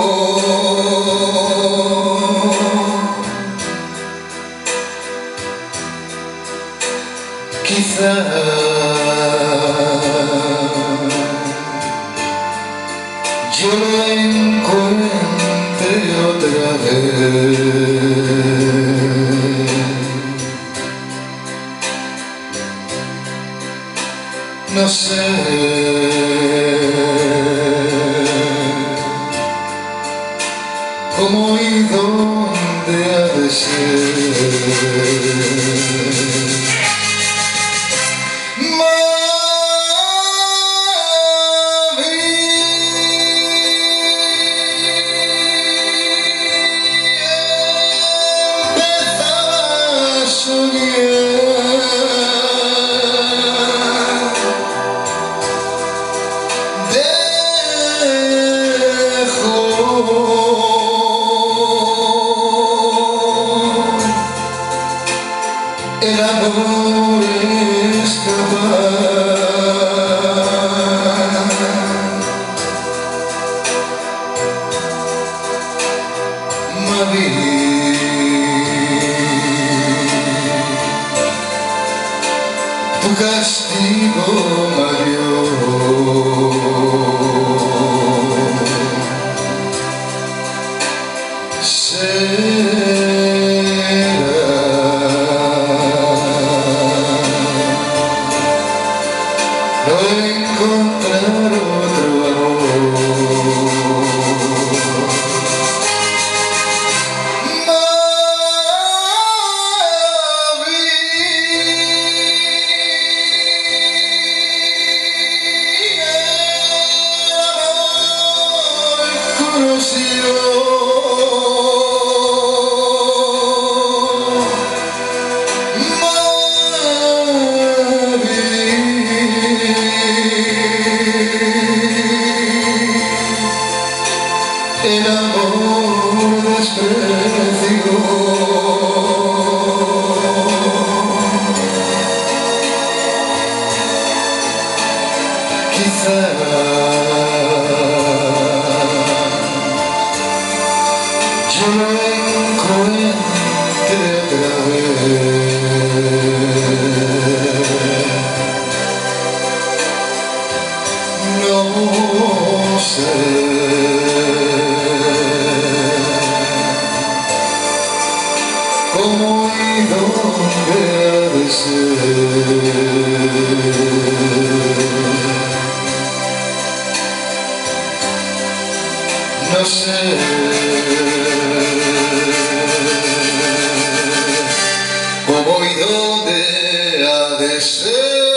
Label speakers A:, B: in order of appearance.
A: Quizá yo lo encuentre otra vez. No sé cómo y dónde ha de ser. El amor escapar, Mavi, tu castigo mayor no encontrar otro amor. Mavi, amor conocido. El amor desprecio, quizá yo lo encuentre otra vez. No sé cómo y dónde ha de ser. No sé cómo y dónde ha de ser.